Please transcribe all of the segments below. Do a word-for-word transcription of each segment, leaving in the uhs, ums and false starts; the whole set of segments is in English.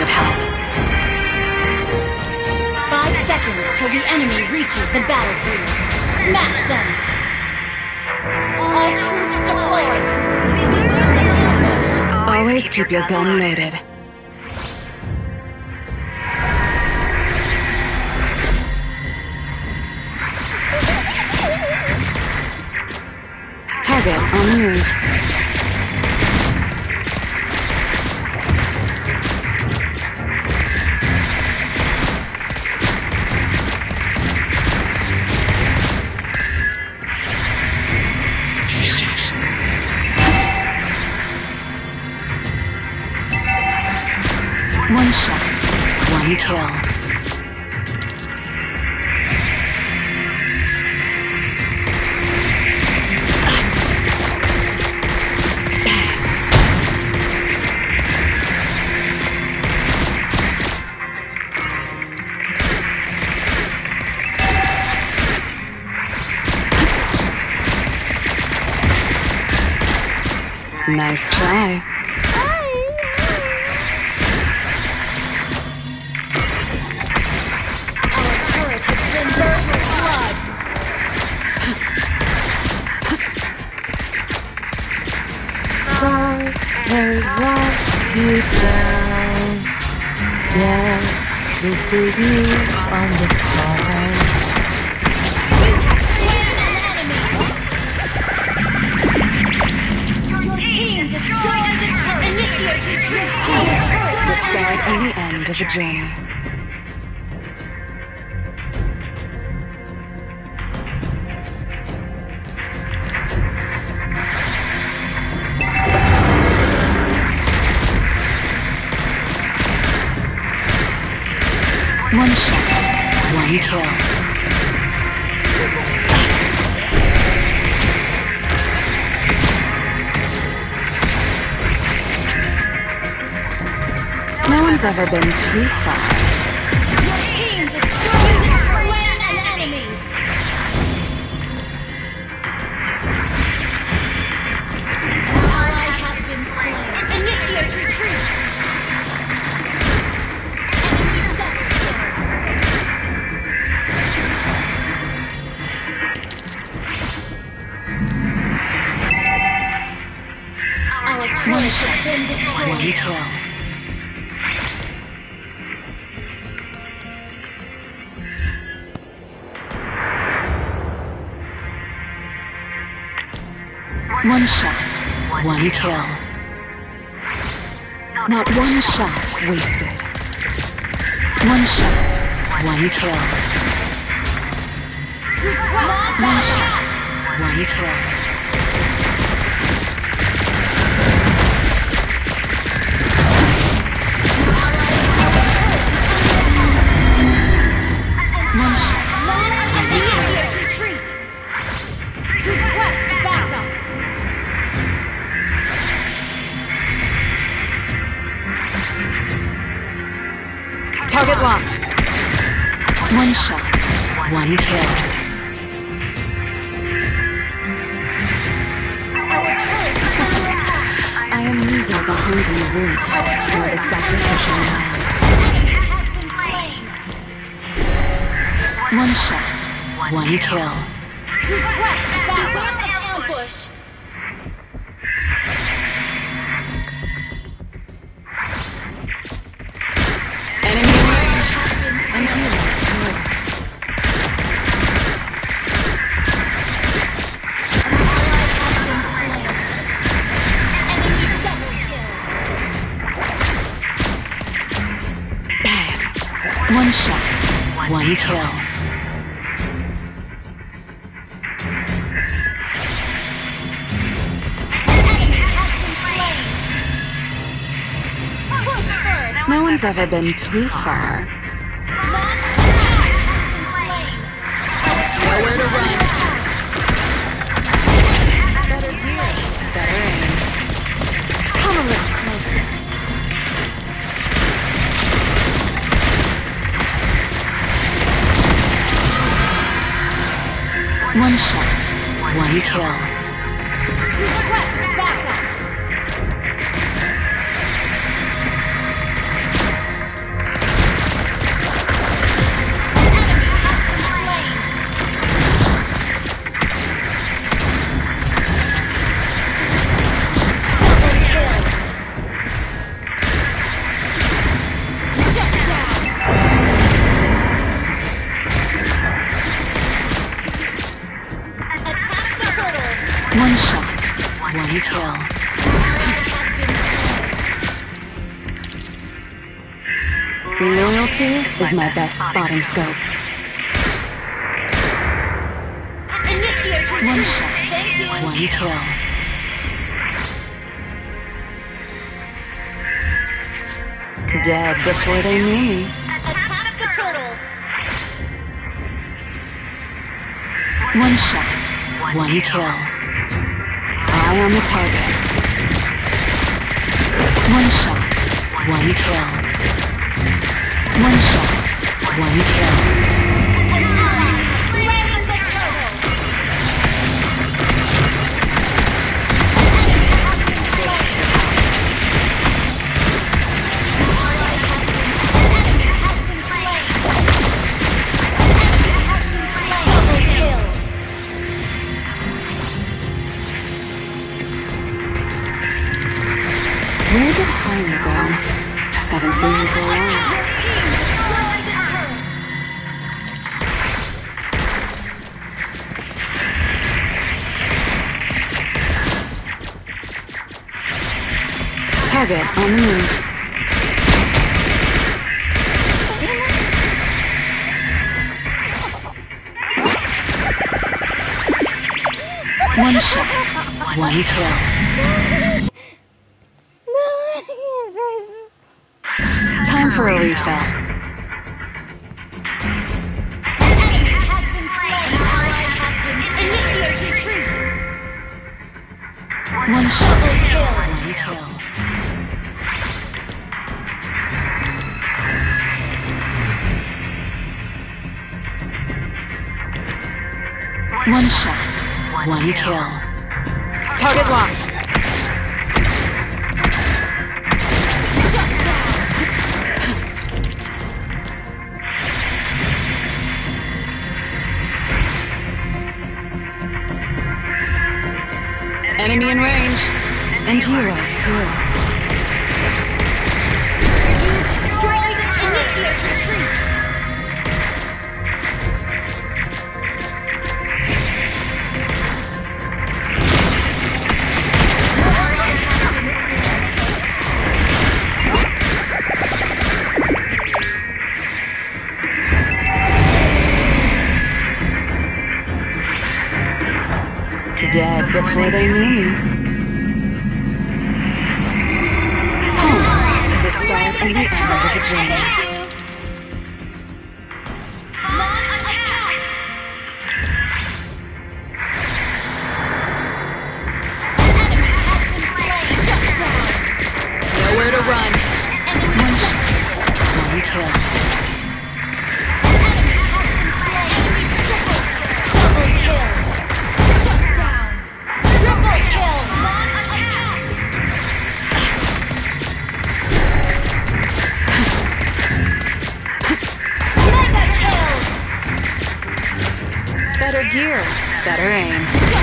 needed help. Five seconds till the enemy reaches the battlefield. Smash them! All troops deployed! Always keep your gun loaded. Target on the move. One shot, one kill. Nice try. Has locked you down. Yeah, this is me on the call. You have slain an enemy! Your team destroyed a turret! Initiate retreat! The start and the end of a journey. One shot, one kill. No one's ever been too far. Your team destroyed and slain an enemy! An ally has been slain. Initiate retreat! One shot, one kill. One shot, one kill. Not one shot wasted. One shot, one kill. One shot, one kill. One shot, one kill. Initiate retreat! Request backup! Target locked. One shot, one kill. Our turret is under attack! I am neither the hungry wolf nor the sacrificial lamb. Has been slain! One shot, one kill. Request backup! Ambush! Enemy range. Anti-lock. Enemy double kill! Bang. One shot, one kill. Enemy has been slain! Push first! No one's ever been too far. Launch attack has been slain! Nowhere to run. Better gear, better aim. Come a little closer. One shot, one kill. Request backup! One shot, one kill. Loyalty is my best spotting scope. Initiate retreat. One shot, Thank you. one kill. Dead before they knew me. Attack the turtle. One shot, one kill. Eye on the target. One shot, one kill. One shot, one kill. An ally slain the turtle. Where did Harley go? Haven't seen her for a while. Your team destroyed the turret. Target on the move. One shot, one kill. Time for a refill. Enemy has been slain. Ally has been initiate retreat. One shot, Double kill. one kill. One shot, one kill. Target locked. Enemy in range. And hero too. You destroyed it. Initiate retreat. Dead before they knew me. Home, the start and the end of a journey. Thank you. Launch attack. Enemy has been slain. Shut down. Nowhere to run. Enemy One shot, one kill. Enemy has been slain. Enemy triple. Double kill. Shut down. Triple kill. Launch attack. Mega kill. Better gear, better aim.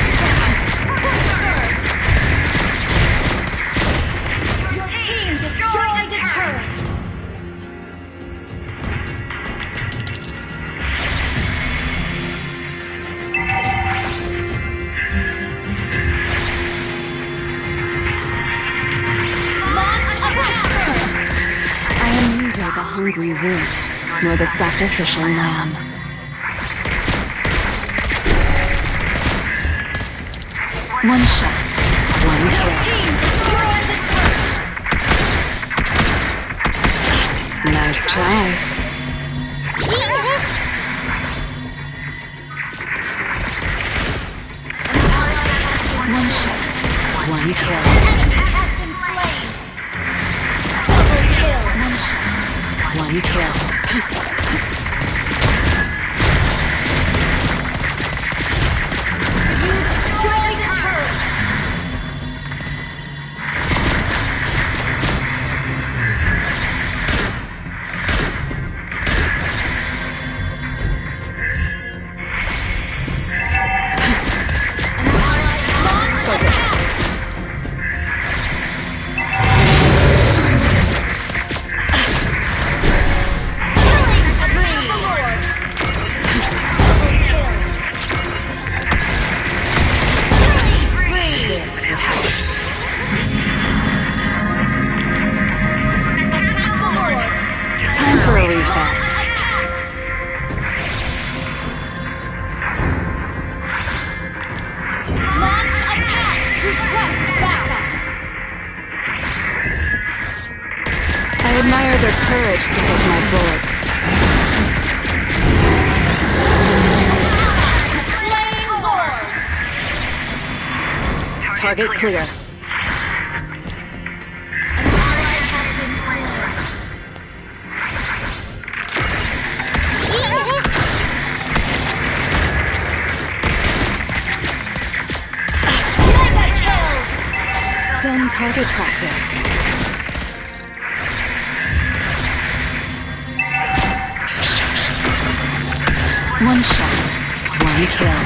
Your team destroyed a turret. Launch attack. I am neither the hungry wolf nor the sacrificial lamb. One shot, one kill. Team destroyed the turret. Nice try. One shot, one kill. Enemy has been slain. Double kill. One shot, one kill. You destroyed a turret. Launch attack. Killing their courage to take my bullets. Slain Lord! Target clear. Mega kill! Done target practice. One shot, one kill.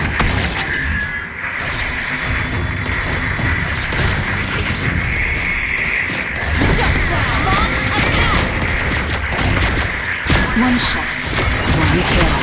One shot, one kill.